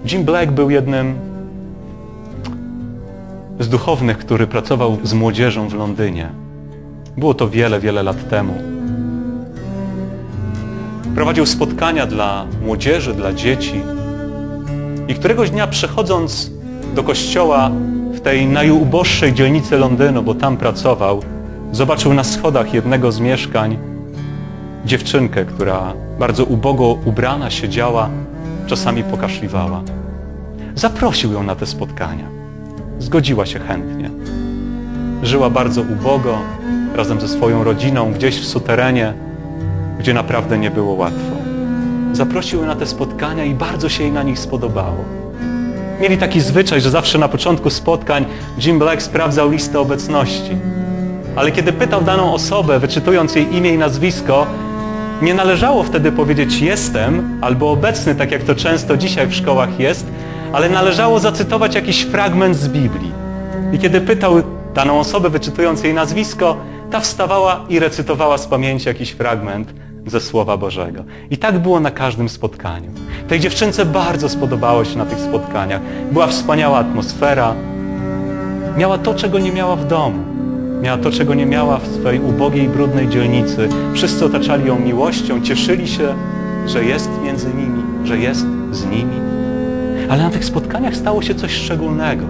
Jim Black był jednym z duchownych, który pracował z młodzieżą w Londynie. Było to wiele, wiele lat temu. Prowadził spotkania dla młodzieży, dla dzieci. I któregoś dnia, przechodząc do kościoła w tej najuboższej dzielnicy Londynu, bo tam pracował, zobaczył na schodach jednego z mieszkań dziewczynkę, która bardzo ubogo ubrana siedziała, czasami pokaszliwała. Zaprosił ją na te spotkania. Zgodziła się chętnie. Żyła bardzo ubogo, razem ze swoją rodziną, gdzieś w suterenie, gdzie naprawdę nie było łatwo. Zaprosił ją na te spotkania i bardzo się jej na nich spodobało. Mieli taki zwyczaj, że zawsze na początku spotkań Jim Black sprawdzał listę obecności. Ale kiedy pytał daną osobę, wyczytując jej imię i nazwisko, nie należało wtedy powiedzieć jestem albo obecny, tak jak to często dzisiaj w szkołach jest, ale należało zacytować jakiś fragment z Biblii. I kiedy pytał daną osobę, wyczytując jej nazwisko, ta wstawała i recytowała z pamięci jakiś fragment ze Słowa Bożego. I tak było na każdym spotkaniu. Tej dziewczynce bardzo spodobało się na tych spotkaniach. Była wspaniała atmosfera. Miała to, czego nie miała w domu. Miała to, czego nie miała w swej ubogiej, brudnej dzielnicy. Wszyscy otaczali ją miłością, cieszyli się, że jest między nimi, że jest z nimi. Ale na tych spotkaniach stało się coś szczególnego.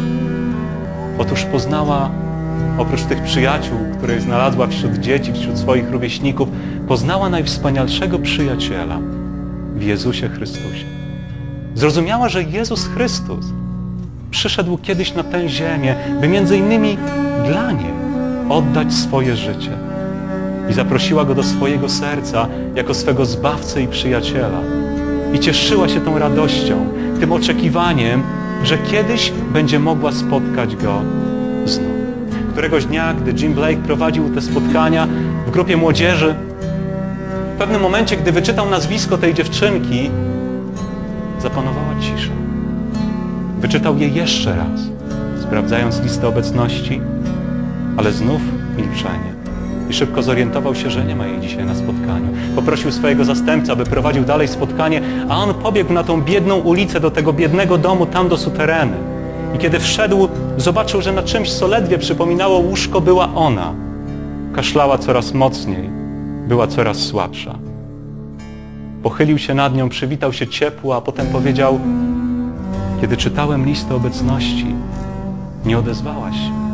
Otóż poznała, oprócz tych przyjaciół, które znalazła wśród dzieci, wśród swoich rówieśników, poznała najwspanialszego przyjaciela w Jezusie Chrystusie. Zrozumiała, że Jezus Chrystus przyszedł kiedyś na tę ziemię, by między innymi dla niej oddać swoje życie. I zaprosiła go do swojego serca jako swego Zbawcę i przyjaciela. I cieszyła się tą radością, tym oczekiwaniem, że kiedyś będzie mogła spotkać go znów. Któregoś dnia, gdy Jim Blake prowadził te spotkania w grupie młodzieży, w pewnym momencie, gdy wyczytał nazwisko tej dziewczynki, zapanowała cisza. Wyczytał je jeszcze raz, sprawdzając listę obecności, ale znów milczenie. I szybko zorientował się, że nie ma jej dzisiaj na spotkaniu. Poprosił swojego zastępcę, aby prowadził dalej spotkanie, a on pobiegł na tą biedną ulicę do tego biednego domu, tam do sutereny. I kiedy wszedł, zobaczył, że na czymś, co ledwie przypominało łóżko, była ona. Kaszlała coraz mocniej, była coraz słabsza. Pochylił się nad nią, przywitał się ciepło, a potem powiedział: kiedy czytałem listę obecności, nie odezwałaś się.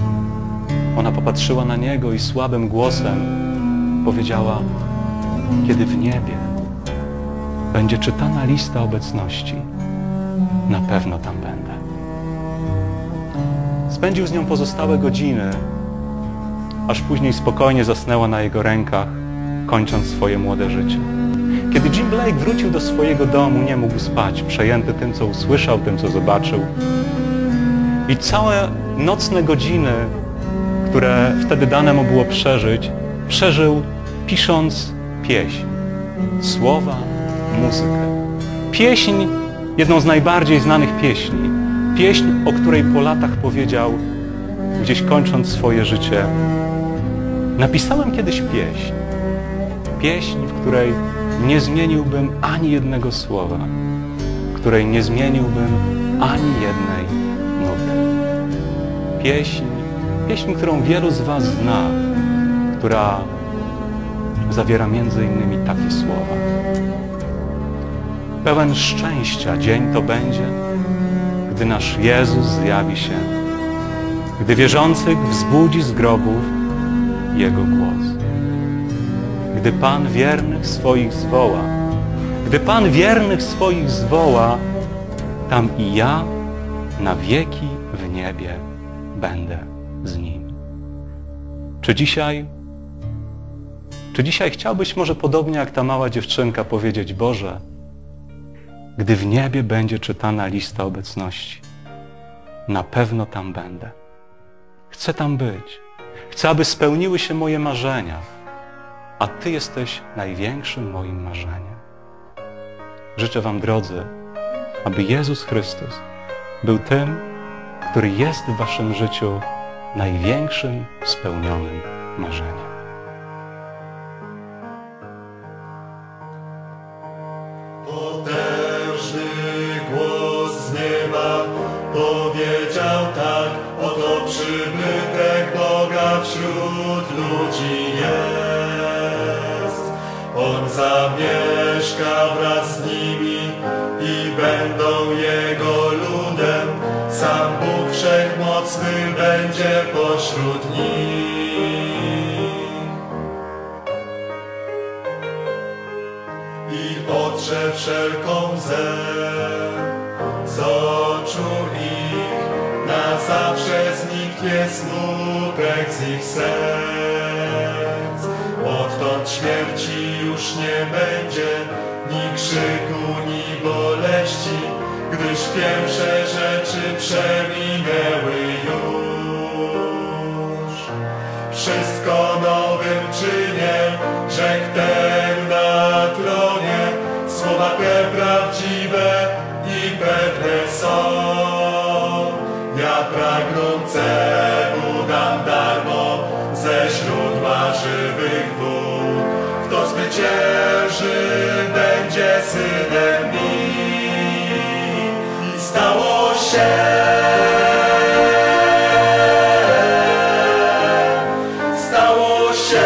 Ona popatrzyła na niego i słabym głosem powiedziała: kiedy w niebie będzie czytana lista obecności, na pewno tam będę. Spędził z nią pozostałe godziny, aż później spokojnie zasnęła na jego rękach, kończąc swoje młode życie. Kiedy Jim Blake wrócił do swojego domu, nie mógł spać, przejęty tym, co usłyszał, tym, co zobaczył. I całe nocne godziny, które wtedy dane mu było przeżyć, przeżył pisząc pieśń, słowa, muzykę. Pieśń, jedną z najbardziej znanych pieśni. Pieśń, o której po latach powiedział, gdzieś kończąc swoje życie: napisałem kiedyś pieśń. Pieśń, w której nie zmieniłbym ani jednego słowa, w której nie zmieniłbym ani jednej nuty. Pieśń, którą wielu z was zna, która zawiera między innymi takie słowa: pełen szczęścia dzień to będzie, gdy nasz Jezus zjawi się, gdy wierzących wzbudzi z grobów Jego głos. Gdy Pan wiernych swoich zwoła, gdy Pan wiernych swoich zwoła, tam i ja na wieki w niebie będę z Nim. Czy dzisiaj chciałbyś może podobnie jak ta mała dziewczynka powiedzieć: Boże, gdy w niebie będzie czytana lista obecności, na pewno tam będę. Chcę tam być. Chcę, aby spełniły się moje marzenia, a Ty jesteś największym moim marzeniem. Życzę wam, drodzy, aby Jezus Chrystus był tym, który jest w waszym życiu największym spełnionym marzeniem. Potężny głos zamieszka wraz z nimi i będą Jego ludem. Sam Bóg Wszechmocny będzie pośród nich i otrze wszelką łzę z oczu ich. Na zawsze zniknie smutek z ich serc. Odtąd śmierci już nie będzie, ni krzyku, ni boleści, gdyż pierwsze rzeczy przeminęły już. Wszystko nowym czynię, rzekł ten na tronie. Słowa te prawdziwe i pewne są. Ja pragnącemu dam darmo ze źródła żywych wód. Kto zwycięży, będzie synem mi. I stało się. Stało się.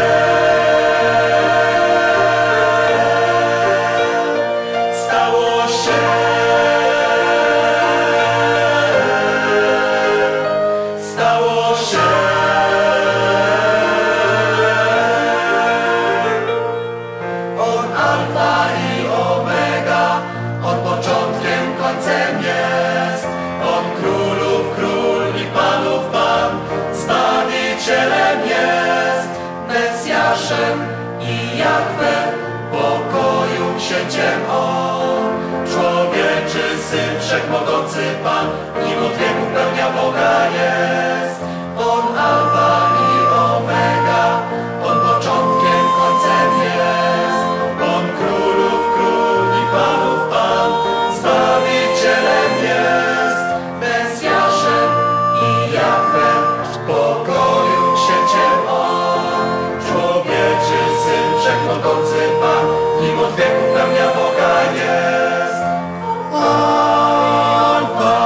Stało się. Stało się. On alfa i omega, on początkiem, końcem jest. On królów król i panów pan, Zbawicielem jest. Mesjaszem i Jahwe, pokoju księciem on. Człowieczy Syn, Wszechmogący Pan, nim od wieków pełnia Boga jest. On alfa i omega, on początkiem, końcem jest. On królów król i panów pan, Zbawicielem jest. Mesjaszem i Jahwe, pokoju księciem on. Człowieczy Syn, Wszechmogący Pan, nim od wieków pełnia Boga jest. Alfa,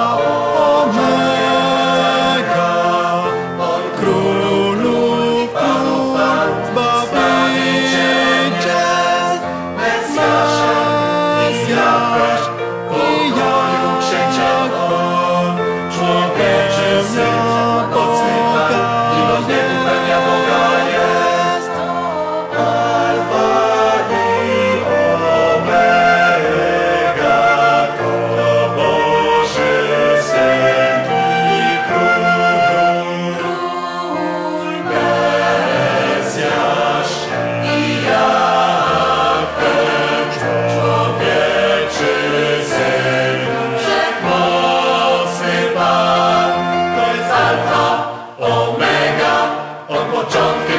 omega, on królów panów pan, Zbawiciel, Mesjaszem i Jahwe, pokoju księciem on. Człowieczy Syn, Wszechmogący Pan, nim od wieków pełnia Boga jest. Alfa i omega, to Boży Syn i Król, Mesjasz i Jahwe, człowieczy Syn, Wszechmocny Pan. To jest alfa, omega, on początek.